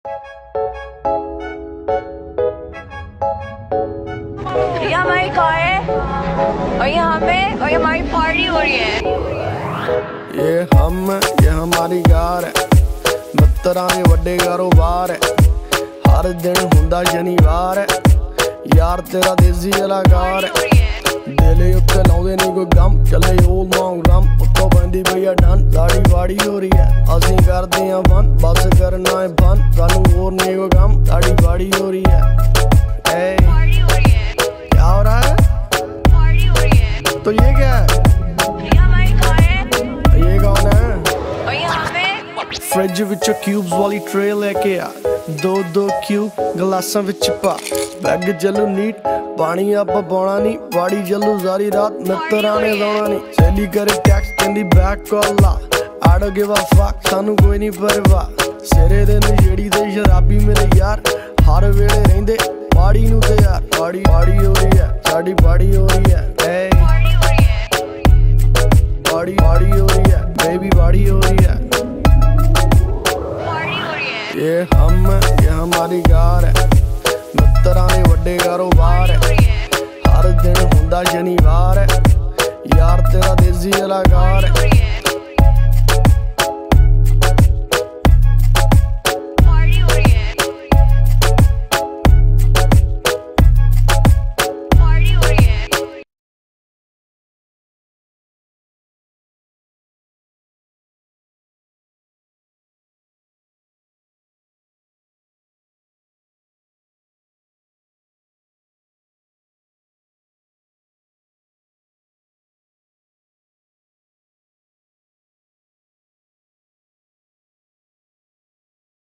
ये हमारी कार है और यहाँ पे और ये हमारी पार्टी हो रही है। ये हम है, ये हमारी कार है, मित्तरां दे वड्डे कारोबार है। हर दिन हुंदा शनिवार है, यार तेरा देसी कलाकार है। दिले उत्ते लाउंदे नहीं कोई गम, चले ओल मांग रम उत्तों पैंदी पई आ डन। दाड़ी बाड़ी हो रही है, असीं करदे आं फन, बस करना है फन, सानू होर नहीं कोई गम। दाड़ी बाड़ी हो रही है, क्या हो रहा है? तो ये क्या है? ये कौन है? फ्रिज विच क्यूब्स वाली ट्रे लेके आ, दो क्यूब गलासां विच पा। बैग चलू नीट, पानी आपा पाउणा नहीं, बाड़ी चलू सारी रात, मित्तरां ने सौणा नहीं। सहेली करे टैक्स कहंदी बैक कॉल ला, I don't give a fuck, सानू कोई नहीं परवाह। सिरे दे नशेड़ी ते शराबी मेरे यार, हर वेले रहिंदे पाड़ी नू ते यार। पाड़ी हो रही है, साडी पाड़ी हो रही है, पाड़ी हो रही है, बेबी पाड़ी हो रही है। ये हम है, ये हमारी कार है, मित्तरां दे वड्डे कारोबार है। हर दिन हुंदा शनिवार है, यार तेरा देसी कलाकार है।